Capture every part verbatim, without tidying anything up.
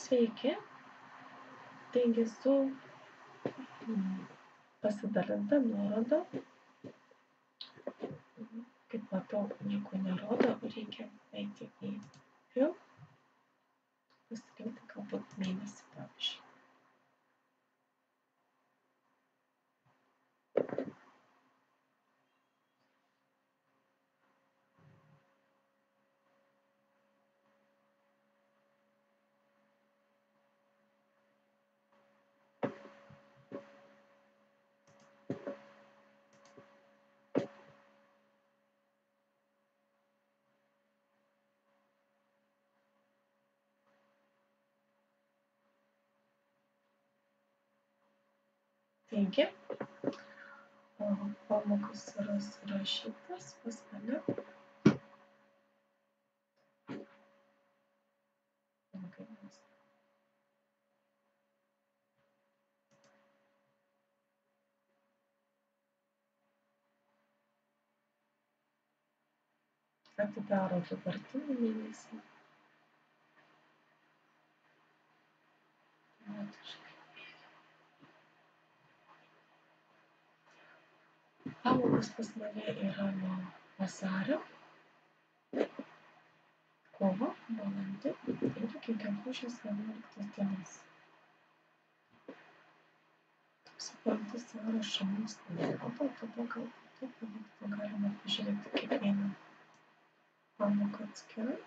Sveiki. Taigi su pasidalinta nuoroda, kaip matau, nieko nerodo, reikia eiti į film, pasirinkti galbūt mėnesį, pavyzdžiui. Taigi, pamokos yra surašytas pas mane. Atidaro dabartinį mėnesį. Pamokos pas mane yra nuo vasario, kovo, balandį ir iki gegužės vienuoliktos dienos. Suprantu, sąrašą mums nerodo, tada galbūt taip pavyktų galima pažiūrėti kiekvieną pamoką atskirai.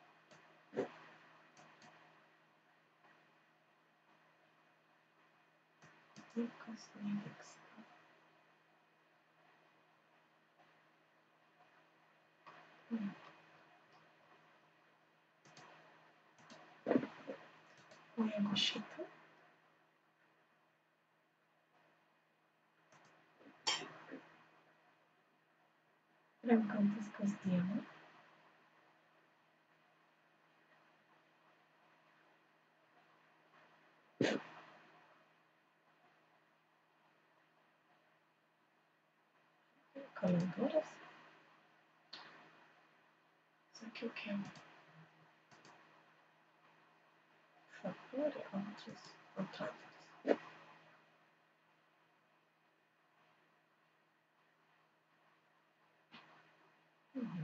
Taip, kas nevyksta. Hmm. O jeigu šitą? Renkantis kasdieną. Kalendorius. Sakykime, februarį antras antradienis. Mhm.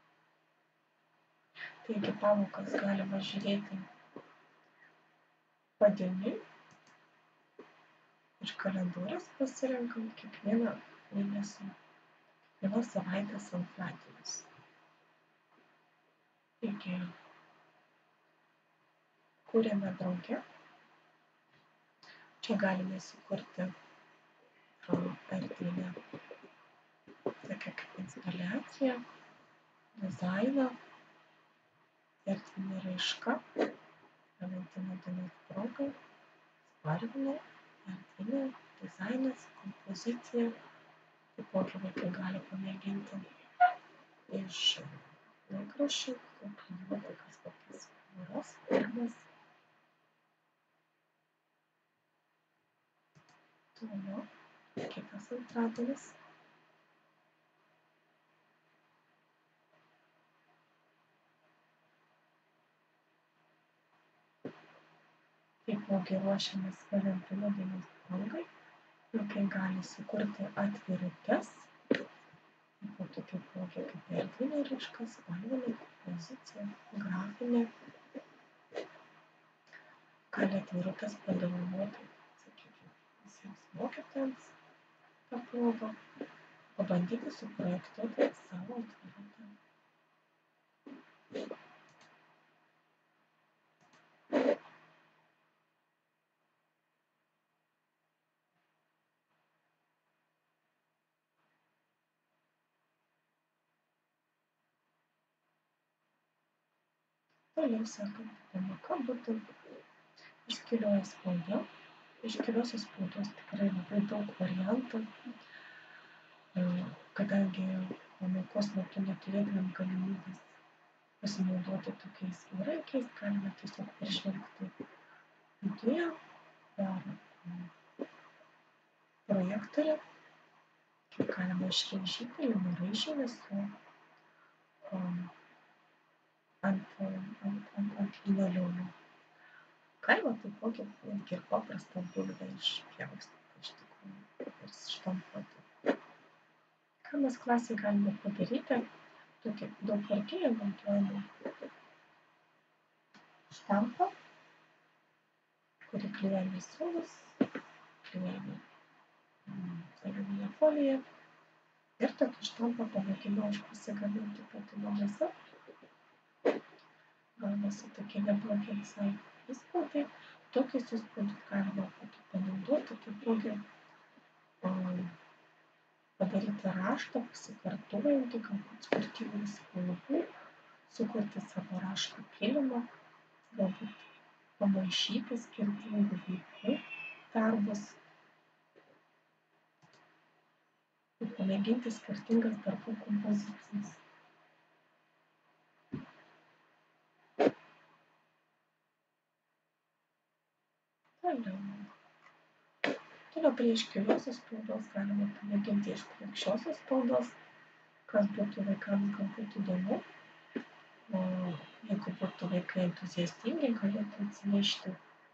Taigi pamokas galima žiūrėti padieniui ir kalendorius pasirenkant kiekvieną mėnesį, kiekvienos savaitės antradienius. Taigi, kūrėme drauge. Čia galime sukurti erdvinę tokią kaip instaliaciją, dizainą, erdvinė raiška, Valentino dienos progai, spalvinė, erdvinė, dizainas, kompozicija. Taipogi vaikai gali pamėginti iš laikraščių, kopijuoti kažkokias figūras, formas. Toliau, kitas antradienis. Taipogi ruošiamės Valentino dienos progai. Vaikai gali sukurti atvirutes. Taipogi taipogi kaip erdvinė raiška, spalvinė, kompozicija, grafinė. Gali atvirutes padovanoti, sakykime, visiems mokytojams tą progą, pabandyti suprojektuoti savo atvirutę. Toliau sekanti pamoka būtų iškilioji spauda. Iškiliosios spaudos tikrai labai daug variantų. Kadangi pamokos metu neturėtumėm galimybės pasinaudoti tokiais įrankiais, galime tiesiog peržvelgti viduje per projektorę, kaip galima išraižyti linų su ant, ant, ant, ant linoleumo. galima taipogi netgi ir paprastą bulvę išpjaustyti iš tikrųjų ir štampuoti. Ką mes klasėje galime padaryti? Tokį daugkartinį naudojamą štampą, kurį klijuojame siūlus, klijuojame aliuminio foliją ir tokį štampą pamėginau aš pasigaminti pati namuose. Gaunasi tokie neblogi visai įspaudai. Tokius įspaudus galima būtų panaudoti, taipogi padaryti raštą, pasikartojantį, galbūt skirtingų spalvų, sukurti savo rašto kilimą, galbūt pamaišyti skirtingų vaikų darbus ir pamėginti skirtingas darbų kompozicijas. Toliau. Toliau prie iškiliosios spaudos galima pamėginti iš plokščiosios spaudos, kas būtų vaikams galbūt įdomu. O jeigu būtų vaikai entuziastingi, galėtų atsinešti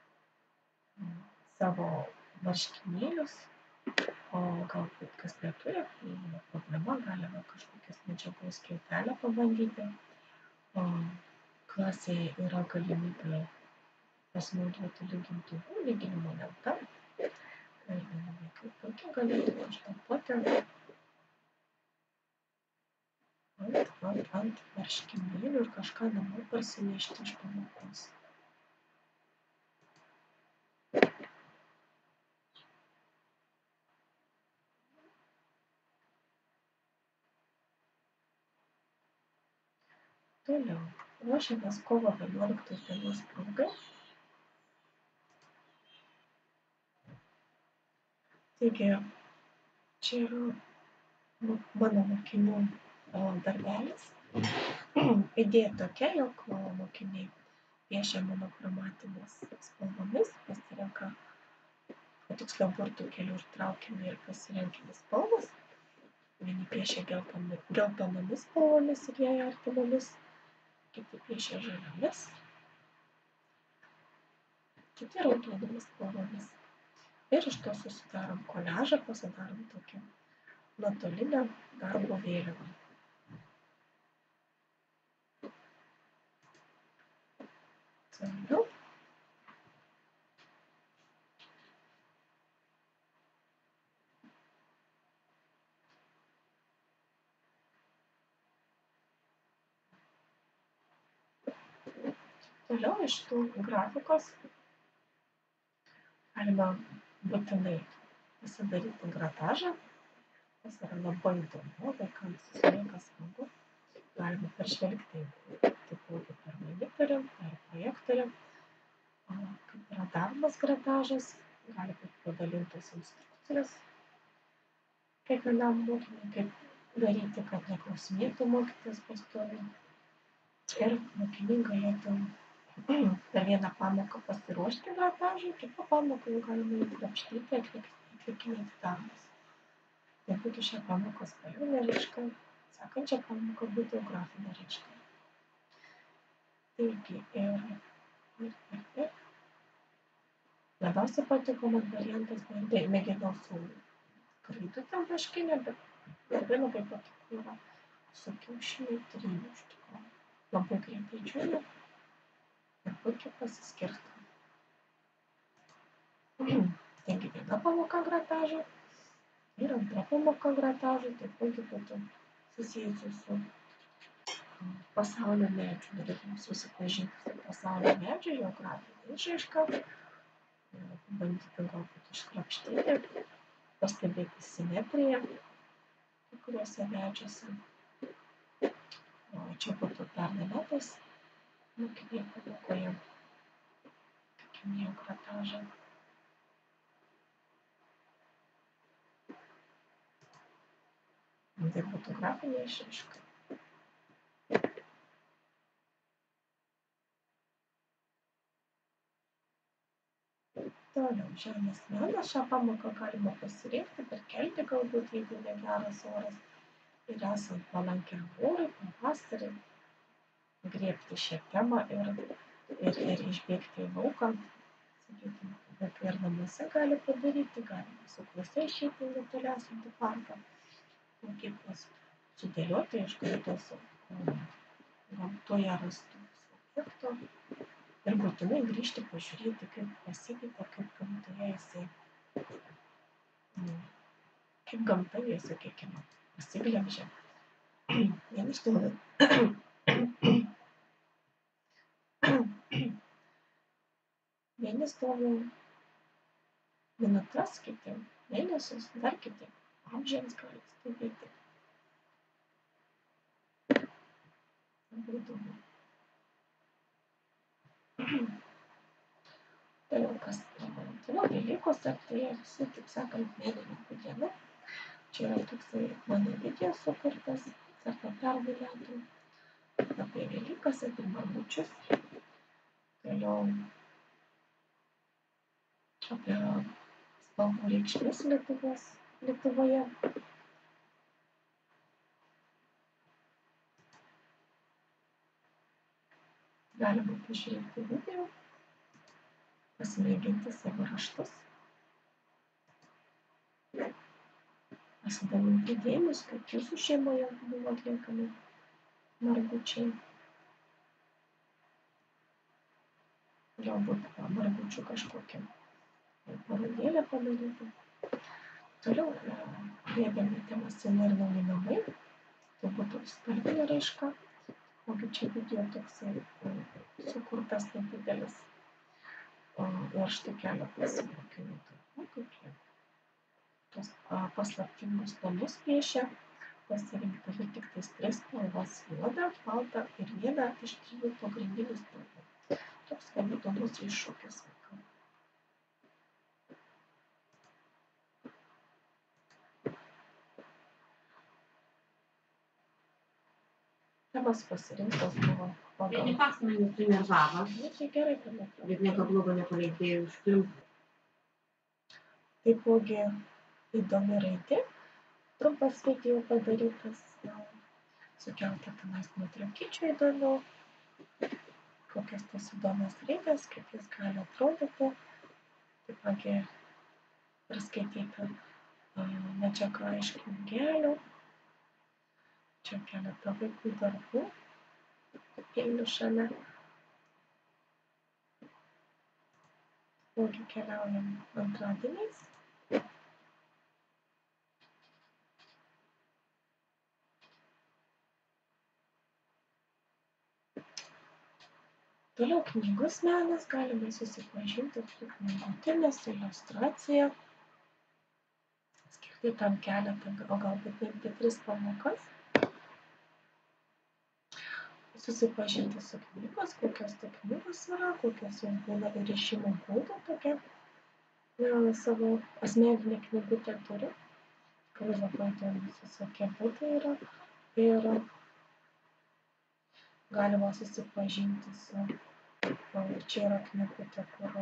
savo marškinėlius, o galbūt kas neturi, problema, galima kažkokias medžiagos skiautelę pabandyti. O klasėje yra galimybė pasinaudoti lygintuvų, lyginimo lenta. Ir vieni vaikai puikiai galėtų paštampuoti ant, ant, ant marškinėlių ir kažką namo parsinešti iš pamokos. Toliau. Ruošiamės kovo vienuoliktos dienos progai. Taigi, čia yra mano mokinių darbelis. Idėja tokia, jog mokiniai piešia monochromatinės spalvomis, pasirenka, o tiksliau burtų kelių ir traukinį ir pasirenkinį spalvas. Vieni piešia geltonomis spalvomis ir jai artimomis, kiti piešia žaliomis, kiti raudonomis spalvomis. Ir iš to susidarom koliažą, pasidarom tokią nuotolinę darbo vėliavą. Toliau. Toliau iš tų grafikos galima būtinai pasidaryti gratažą, kas yra labai įdomu, vaikams visą smagu. Galima peržvelgti taipogi per monitorių, per projektorių, kaip yra daromas gratažas, gali būti padalintos instrukcijos kiekvienam mokiniui, kaip daryti, kad neklausinėtų mokytojas pastoviai. Ir mokiniai galėtų per vieną pamoką pasiruošti gratažui, kitą pamoką jau galima įkrapštyti, atlikinėti darbus. Tai būtų šią pamoką spalvinė raiška, sekančią pamoką būtų grafinė raiška. Taigi ir, ir, ir, ir. Labiausiai patiko man variantas, mėginau su skraidutėm taškinė, bet labai labai patiko yra su kiaušinių tryniu iš tikrųjų. Labai greitai džiūna ir puikiai pasiskirsto. Taigi viena pamoka gratažo ir antra pamoka gratažo, taipogi būtų susijusi su pasaulio medžiu. Norėtume susipažinti su pasaulio medžiu, geografinė išraiška, bandyti galbūt iškrapštyti, pastebėti simetriją kai kuriuose medžiuose. O čia būtų pernai metais mokiniai pamokoje atlikinėjo gratažą. Tai būtų grafinė išraiška. Toliau, žemės menas. Šią pamoką galima pasirinkti, perkelti galbūt, jeigu negeras oras. Ir esant palankiam orui, pavasarį, griebti šią temą ir, ir, ir išbėgti į lauką, sakykim, vaikai ir namuose gali padaryti, galima su klase išeiti netoliausiai į parką, mokyklos sudėlioti iš kartos gamtoje rastų objektų ir būtinai grįžti pažiūrėti, kaip pasikeitė, kaip gamtoje jisai, kaip gamta jie, sakykime, pasiglemžia. Vienas tų vieni stovi minutes, kiti mėnesius, dar kiti amžiams gali stebėti. Labai įdomu. Toliau kas, toliau Velykos artėja visi, taip sakant, menininkų diena. Čia yra toksai mano video sukurtas, certo pernai metų, apie Velykas, apie margučius. Toliau apie spalvų reikšmes Lietuvos, Lietuvoje. Galima pažiūrėti video, pasimėginti savo raštus, pasidalinti idėjomis, kaip jūsų šeimoje buvo atliekami margučiai. Galbūt margučių kažkokią parodėlę padaryti. Toliau bėgame temas seni ir nauji namai. Tai būtų spalvinė raiška. Ogi čia video toksai sukurtas nedidelis. Ir štai keletas mokinių darbų, kaip jie tos paslaptingus namus piešia. Pasirinkdami tik tais tris spalvas: juodą, baltą ir vieną iš trijų pagrindinių spalvų. Toks gan įdomus iššūkis. Temas pasirinktas buvo pagal... Ja nie patrz na mnie, denerwować. Nu, tai gerai, pamatau. Jednego blogo nepalinkėjau užklimpti. Taipogi įdomi raidė. Trumpas video padarytas, sukelta tenais nuotraukyčių įdomių. Kokias tos įdomios raidės, kaip jis gali atrodyti. Taipogi perskaityta medžiaga iš knygelių. Čia keletą vaikų darbų, peilių šalia. Taipogi keliaujam antradieniais. Toliau knygos menas, galime susipažinti su knygutėmis, iliustracija. Skirti tam keletą, o galbūt netgi tris pamokas. Susipažinti su knygos, kokios tai knygos yra, kokios jau būna įrišimo būdų, tokia savo asmeninė knygutė turi. Tikrai labai įdomus visokie būdai yra. Ir galima susipažinti su, čia yra knygutė, kur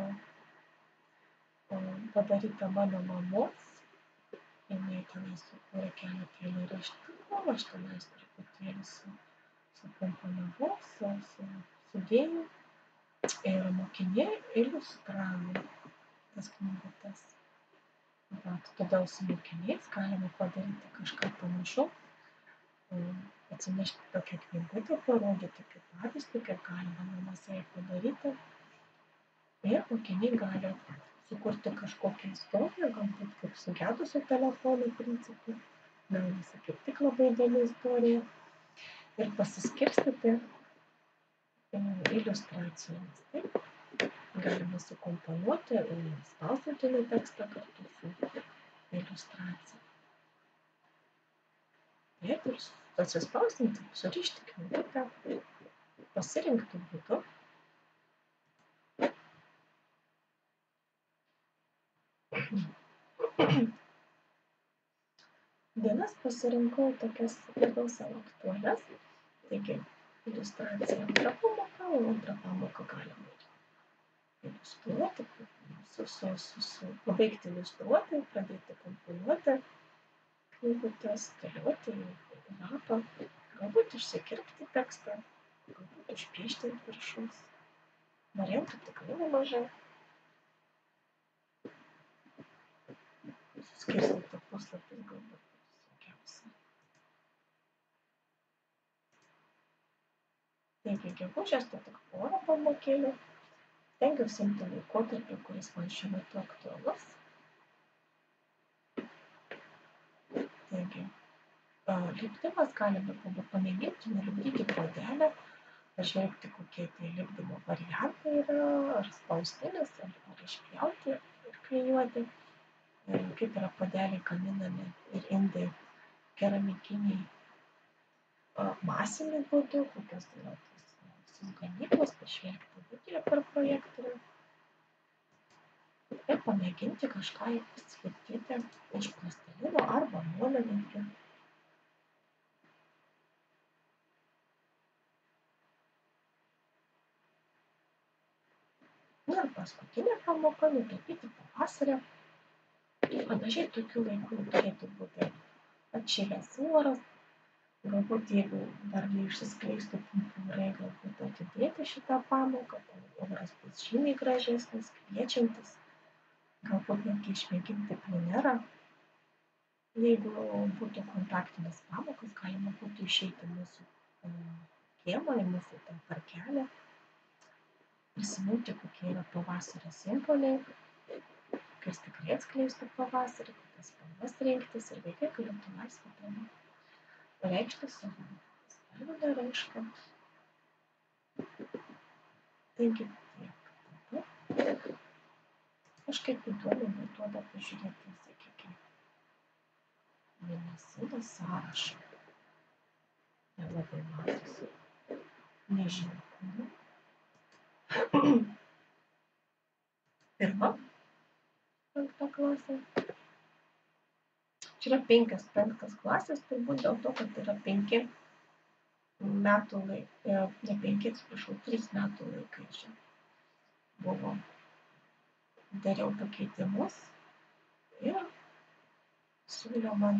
padaryta mano mamos. Jinai tenai sukūrė keletą eilėraštukų, aš tenais truputėlį su sukomponavau, su, su, sudėjau ir mokiniai iliustravo tas knygutes. Todėl su mokiniais galima padaryti kažką panašu, atsinešti tokią knygutę, parodyti kaip pavyzdį, kaip galima namuose padaryti. Ir mokiniai gali sukurti kažkokią istoriją, galbūt kaip sugedusio telefono principu, gaunasi kaip tik labai įdomi istorija. Ir pasiskirstyti iliustracijomis. Taip, galima sukomponuoti, spausdintinį tekstą kartu su iliustracija. Taip, ir pasispausdinti, surišti knygutę, pasirinkti būdu. Dienas pasirinkau tokias labiau savo aktualias. Taigi, iliustracija antrą pamoką, o antrą pamoką galima iliustruoti, su, su, su, su, pabaigti iliustruoti, pradėti komponuoti knygutes, dėlioti į lapą, galbūt išsikirpti tekstą, galbūt išpiešti ant viršaus. Variantų tikrai nemažai. skirstyti puslapius galbūt sunkiausia. Taigi gegužės tai tik porą pamokėlių. Stengiausi imti laikotarpį, kuris man šiuo metu aktualus. Taigi, lipdymas galime pamėginti nulipdyti puodelę, pažvelgti, kokie tie lipdymo variantai yra, ar spausdinis, ar, ar išpjauti ir klijuoti, kaip yra puodeliai gaminami ir indai keramikiniai masiniu būdu, kokios yra tos visos gamyklos, pažvelgti video per projektorių ir pamėginti kažką įsitvirtinti iš plastilino arba molininkų. Ir paskutinė pamoka – nutapyti pavasarį. Panašiai tokių laikų turėtų būti atšilęs oras. Galbūt, jeigu dar neišsiskleistų pumpurai, galbūt atidėti šitą pamoką, oras bus žymiai gražesnis, kviečiantis. Galbūt netgi išmėginti plenerą. Jeigu būtų kontaktinės pamokos, galima būtų išeiti mūsų kiemą, į mūsų tą parkelę, prisiminti, kokie yra pavasario simboliai, kas tikrai atskleistų pavasarį, kokias spalvas rinktis ir vaikai galėtų laisvą dieną pareikšti savo spalvinę raišką. Taigi tiek. Kažkaip įdomu duoda pažiūrėti, sakykime, mėnesinį sąrašą. Nelabai matosi. Nežinau. Pirma, penkta klasė. Čia yra penkios penktas klasės, turbūt dėl to, kad yra penki metų laikai, ne penki, atsiprašau, trys metų laikai čia buvo. Dariau pakeitimus ir siūliau man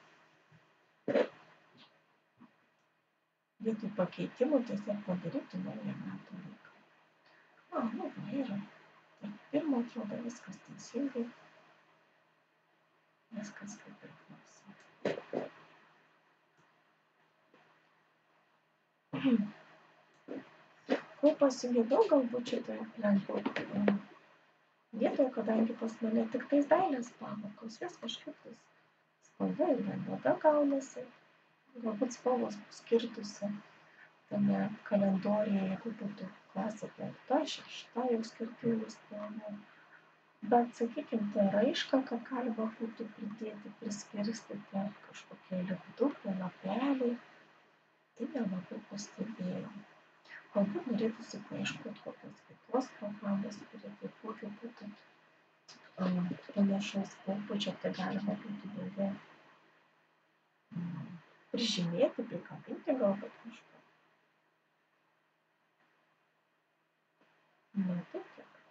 vietoj pakeitimų tiesiog padaryti naują metų laiką. A, nu, va, yra. Tarp pirmo atrodo viskas teisingai. Viskas kaip ir klausia. Ko pasigėdau galbūt šitoje lenkų vietoje, kadangi pas mane tik tais dailės pamokos, vis kažkaip tais spalva ir vienoda gaunasi. Galbūt spalvos skirtųsi tame kalendoriuje, jeigu būtų klasė penkta, šešta jau skirtingų spalvų. Bet, sakykime, tą raišką, ką galima būtų pridėti, priskirstyti kažkokie lipdukai, lapeliai, tai nelabai pastebėjau. Galbūt norėtųsi paieškoti kokios kitos programos, kurie taipogi būtų panašaus pobūdžio, tai galima būtų daugiau prižymėti, prikabinti galbūt kažką. Na, tai tiek.